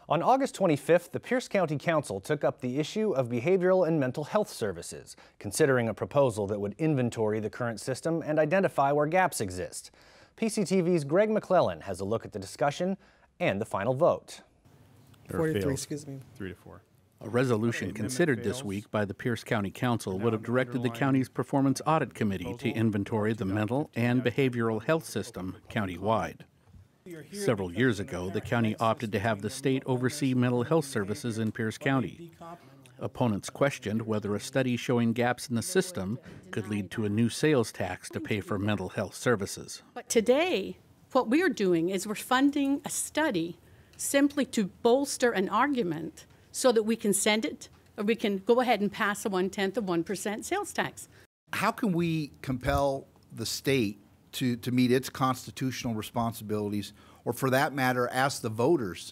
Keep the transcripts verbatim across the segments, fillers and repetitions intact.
On August twenty-fifth, the Pierce County Council took up the issue of behavioral and mental health services, considering a proposal that would inventory the current system and identify where gaps exist. P C T V's Greg McClellan has a look at the discussion and the final vote. forty-three, excuse me. Three to four. A resolution considered this week by the Pierce County Council would have directed the county's Performance Audit Committee to inventory the mental and behavioral health system countywide. Several years ago, the county opted to have the state oversee mental health services in Pierce County. Opponents questioned whether a study showing gaps in the system could lead to a new sales tax to pay for mental health services. But today, what we're doing is we're funding a study simply to bolster an argument so that we can send it, or we can go ahead and pass a one-tenth of one percent sales tax. How can we compel the state to, to meet its constitutional responsibilities, or for that matter, ask the voters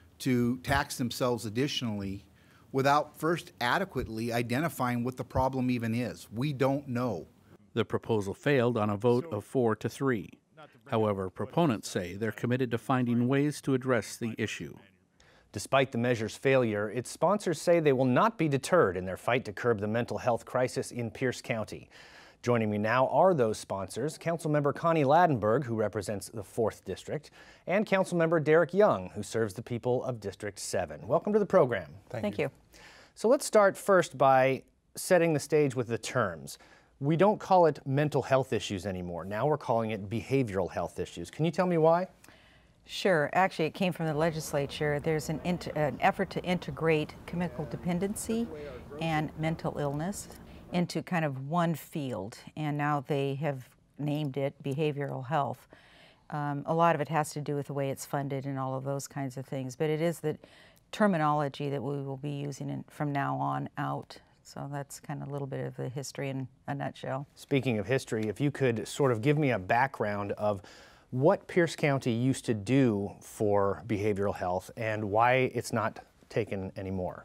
to tax themselves additionally without first adequately identifying what the problem even is? We don't know. The proposal failed on a vote of four to three. However, proponents say they're committed to finding ways to address the issue. Despite the measure's failure, its sponsors say they will not be deterred in their fight to curb the mental health crisis in Pierce County. Joining me now are those sponsors, Councilmember Connie Ladenburg, who represents the fourth District, and Councilmember Erich Young, who serves the people of District seven. Welcome to the program. Thank, Thank you. you. So let's start first by setting the stage with the terms. We don't call it mental health issues anymore. Now we're calling it behavioral health issues. Can you tell me why? Sure. Actually, it came from the legislature. There's an, an effort to integrate chemical dependency and mental illness into kind of one field, and now they have named it behavioral health. Um, a lot of it has to do with the way it's funded and all of those kinds of things, but it is the terminology that we will be using in, from now on out. So that's kind of a little bit of the history in a nutshell. Speaking of history, if you could sort of give me a background of what Pierce County used to do for behavioral health and why it's not taken anymore.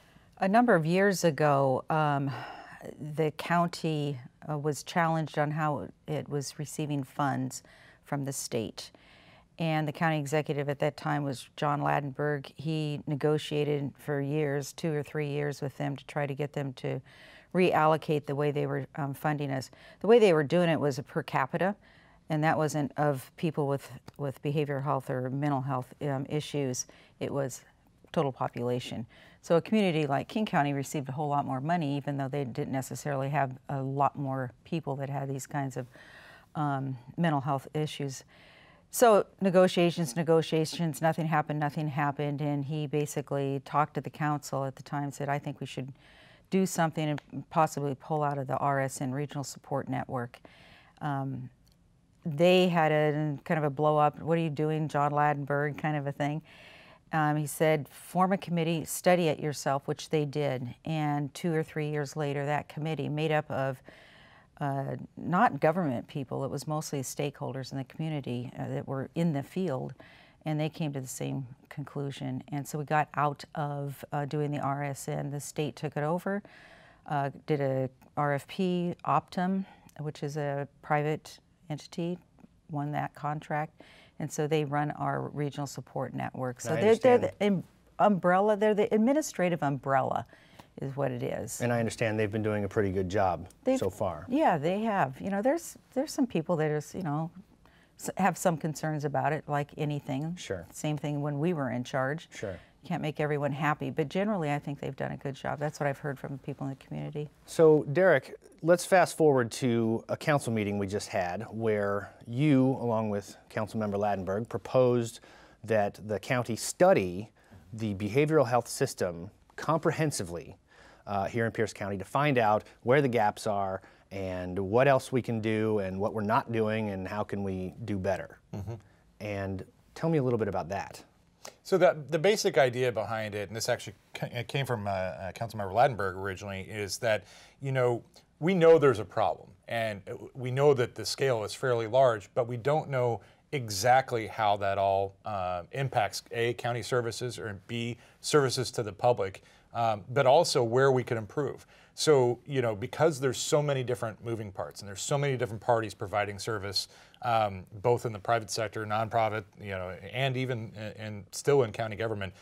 A number of years ago, um, the county uh, was challenged on how it was receiving funds from the state. And the county executive at that time was John Ladenburg. He negotiated for years, two or three years with them to try to get them to reallocate the way they were um, funding us. The way they were doing it was a per capita, and that wasn't of people with, with behavioral health or mental health um, issues. It was total population. So a community like King County received a whole lot more money, even though they didn't necessarily have a lot more people that had these kinds of um, mental health issues. So negotiations, negotiations, nothing happened, nothing happened, and he basically talked to the council at the time, said, I think we should do something and possibly pull out of the R S N Regional Support Network. Um, they had a kind of a blow up, what are you doing, John Ladenburg, kind of a thing. Um, he said, form a committee, study it yourself, which they did, and two or three years later, that committee made up of Uh, not government people, it was mostly stakeholders in the community uh, that were in the field, and they came to the same conclusion. And so we got out of uh, doing the R S N. The state took it over, uh, did a R F P, Optum, which is a private entity, won that contract, and so they run our regional support network. So they're, they're the umbrella, they're the administrative umbrella is what it is. And I understand they've been doing a pretty good job they've, so far. Yeah, they have. You know, there's there's some people that are, you know, have some concerns about it, like anything. Sure. Same thing when we were in charge. Sure. Can't make everyone happy, but generally I think they've done a good job. That's what I've heard from people in the community. So, Derek, let's fast forward to a council meeting we just had where you, along with Councilmember Ladenburg, proposed that the county study the behavioral health system comprehensively Uh, here in Pierce County to find out where the gaps are and what else we can do and what we're not doing and how can we do better. Mm-hmm. And tell me a little bit about that. So the, the basic idea behind it, and this actually came from uh, uh, Councilmember Ladenburg originally, is that, you know, we know there's a problem and we know that the scale is fairly large, but we don't know exactly how that all uh, impacts A, county services, or B, services to the public. Um, but also where we could improve. So, you know, because there's so many different moving parts and there's so many different parties providing service, um, both in the private sector, nonprofit, you know, and even in, in still in county government,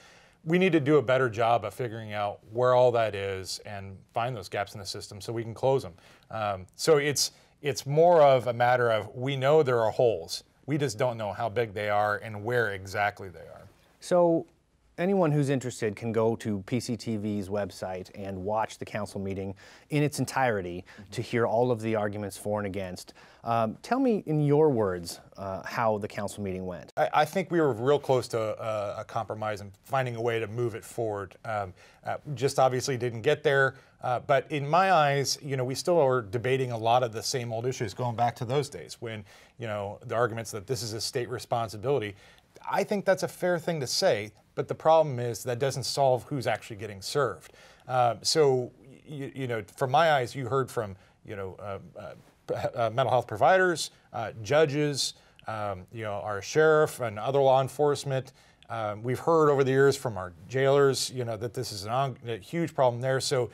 we need to do a better job of figuring out where all that is and find those gaps in the system so we can close them. Um, so it's, it's more of a matter of, we know there are holes. We just don't know how big they are and where exactly they are. So anyone who's interested can go to P C T V's website and watch the council meeting in its entirety mm-hmm. to hear all of the arguments for and against. Um, tell me in your words uh, how the council meeting went. I, I think we were real close to uh, a compromise and finding a way to move it forward. Um, uh, just obviously didn't get there, uh, but in my eyes, you know, we still are debating a lot of the same old issues going back to those days when, you know, the arguments that this is a state responsibility. I think that's a fair thing to say, but the problem is that doesn't solve who's actually getting served. Uh, so, you, you know, from my eyes, you heard from, you know, uh, uh, uh, mental health providers, uh, judges, um, you know, our sheriff and other law enforcement. Um, we've heard over the years from our jailers, you know, that this is an on, a huge problem there. So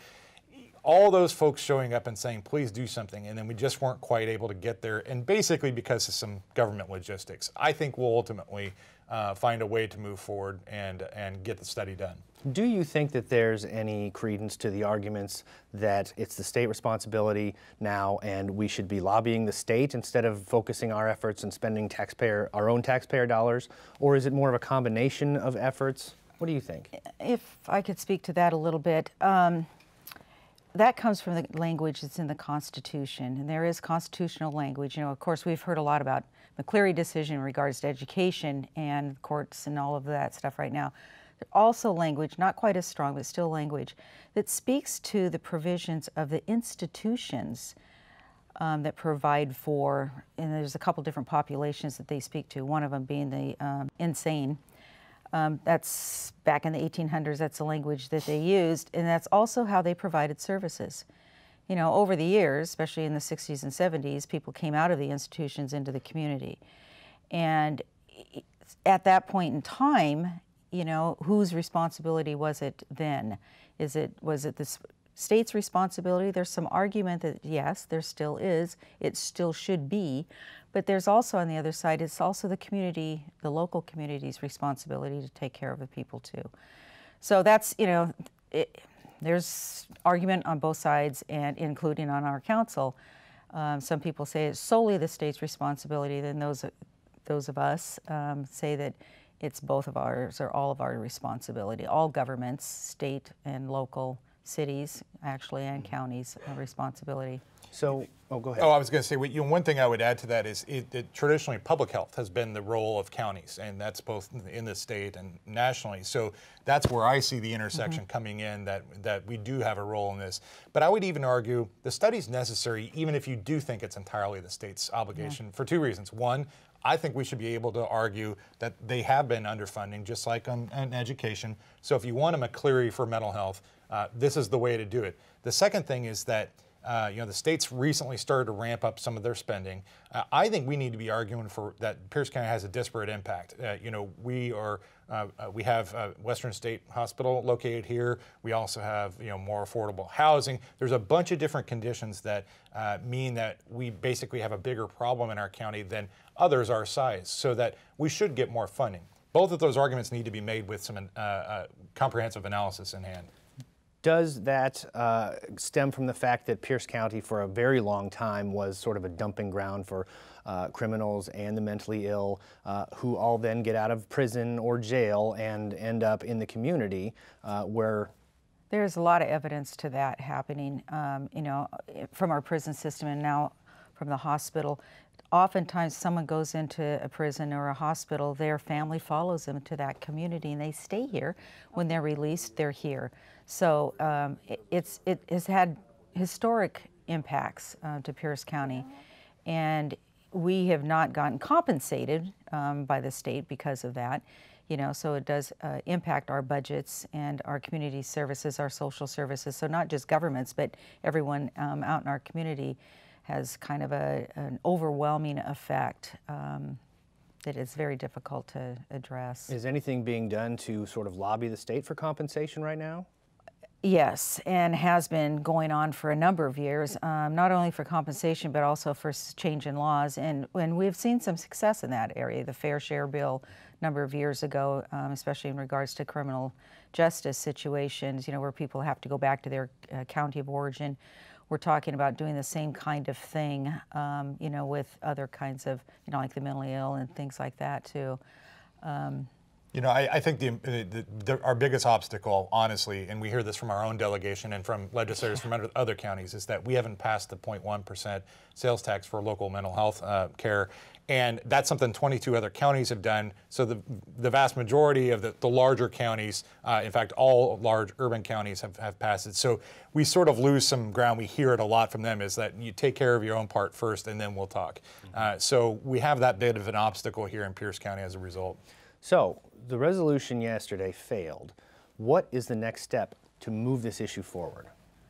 all those folks showing up and saying, please do something, and then we just weren't quite able to get there, and basically because of some government logistics. I think we'll ultimately uh, find a way to move forward and, and get the study done. Do you think that there's any credence to the arguments that it's the state responsibility now and we should be lobbying the state instead of focusing our efforts and spending taxpayer, our own taxpayer dollars? Or is it more of a combination of efforts? What do you think? If I could speak to that a little bit. Um, That comes from the language that's in the Constitution, and there is constitutional language. You know, of course, we've heard a lot about McCleary decision in regards to education and courts and all of that stuff right now. There's also language, not quite as strong, but still language, that speaks to the provisions of the institutions um, that provide for, and there's a couple different populations that they speak to, one of them being the um, insane. Um, that's back in the eighteen hundreds, that's the language that they used, and that's also how they provided services. You know, over the years, especially in the sixties and seventies, people came out of the institutions into the community. And at that point in time, you know, whose responsibility was it then? Is it, was it the state's responsibility? There's some argument that yes, there still is, it still should be. But there's also, on the other side, it's also the community, the local community's responsibility to take care of the people too. So that's, you know, it, there's argument on both sides, and including on our council. Um, some people say it's solely the state's responsibility, then those, those of us um, say that it's both of ours or all of our responsibility. All governments, state and local, cities actually, and counties have responsibility. So, oh, go ahead. Oh, I was going to say, you know, one thing I would add to that is it, it, traditionally public health has been the role of counties, and that's both in the state and nationally. So that's where I see the intersection mm-hmm. coming in, that, that we do have a role in this. But I would even argue the study's necessary even if you do think it's entirely the state's obligation, yeah. for two reasons. One, I think we should be able to argue that they have been underfunding, just like on, on education. So if you want a McCleary for mental health, uh, this is the way to do it. The second thing is that Uh, you know, the state's recently started to ramp up some of their spending. Uh, I think we need to be arguing for that Pierce County has a disparate impact. Uh, you know, we are, uh, uh, we have uh, Western State Hospital located here. We also have, you know, more affordable housing. There's a bunch of different conditions that uh, mean that we basically have a bigger problem in our county than others our size, so that we should get more funding. Both of those arguments need to be made with some uh, uh, comprehensive analysis in hand. Does that uh, stem from the fact that Pierce County for a very long time was sort of a dumping ground for uh, criminals and the mentally ill uh, who all then get out of prison or jail and end up in the community uh, where... There's a lot of evidence to that happening, um, you know, from our prison system and now from the hospital. Oftentimes someone goes into a prison or a hospital, their family follows them to that community and they stay here. When they're released, they're here. So um, it, it's, it has had historic impacts uh, to Pierce County, and we have not gotten compensated um, by the state because of that. You know, so it does uh, impact our budgets and our community services, our social services. So not just governments, but everyone um, out in our community has kind of a, an overwhelming effect um, that is very difficult to address. Is anything being done to sort of lobby the state for compensation right now? Yes, and has been going on for a number of years, um, not only for compensation, but also for change in laws. And when we've seen some success in that area, the Fair Share Bill number of years ago, um, especially in regards to criminal justice situations, you know, where people have to go back to their uh, county of origin. We're talking about doing the same kind of thing, um, you know, with other kinds of, you know, like the mentally ill and things like that too. Um, You know, I, I think the, the, the, our biggest obstacle, honestly, and we hear this from our own delegation and from legislators from other, other counties, is that we haven't passed the zero point one percent sales tax for local mental health uh, care. And that's something twenty-two other counties have done. So the, the vast majority of the, the larger counties, uh, in fact, all large urban counties have, have passed it. So we sort of lose some ground. We hear it a lot from them, is that you take care of your own part first and then we'll talk. Mm-hmm. uh, so we have that bit of an obstacle here in Pierce County as a result. So the resolution yesterday failed. What is the next step to move this issue forward?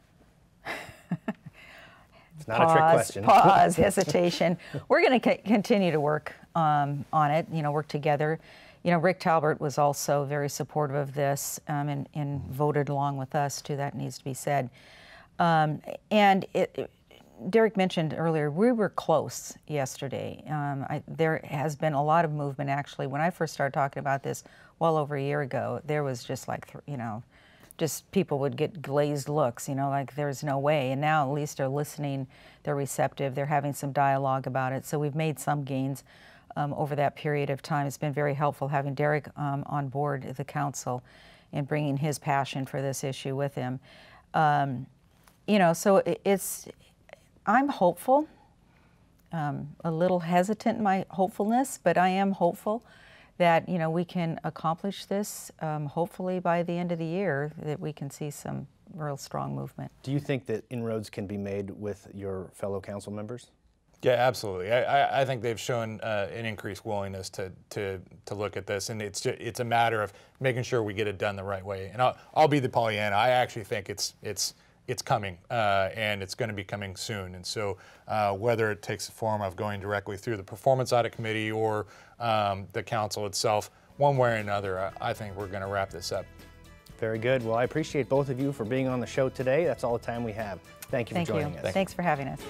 It's not pause, a trick question. Pause, hesitation. We're going to continue to work um, on it, you know, work together. You know, Rick Talbert was also very supportive of this um, and, and voted along with us too, that needs to be said. Um, and it, it, Derek mentioned earlier, we were close yesterday. Um, I, there has been a lot of movement actually. When I first started talking about this well over a year ago, there was just like, you know, just people would get glazed looks, you know, like there's no way. And now at least they're listening, they're receptive, they're having some dialogue about it. So we've made some gains um, over that period of time. It's been very helpful having Derek um, on board the council and bringing his passion for this issue with him. Um, you know, so it, it's, I'm hopeful, um, a little hesitant in my hopefulness, but I am hopeful that, you know, we can accomplish this, um, hopefully by the end of the year, that we can see some real strong movement. Do you think that inroads can be made with your fellow council members? Yeah, absolutely. I, I, I think they've shown uh, an increased willingness to, to to look at this, and it's just, it's a matter of making sure we get it done the right way. And I'll, I'll be the Pollyanna. I actually think it's it's it's coming, uh, and it's going to be coming soon. And so uh, whether it takes the form of going directly through the Performance Audit Committee or um, the council itself, one way or another, I, I think we're going to wrap this up. Very good. Well, I appreciate both of you for being on the show today. That's all the time we have. Thank you Thank for joining you. us. Thanks for having us.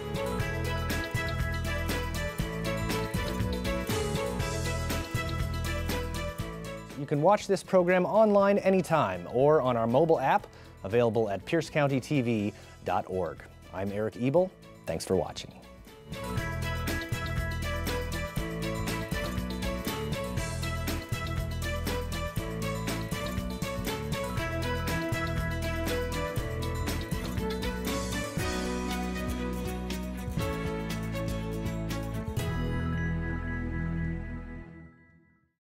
You can watch this program online anytime or on our mobile app, available at pierce county t v dot org. I'm Erich Ebel. Thanks for watching.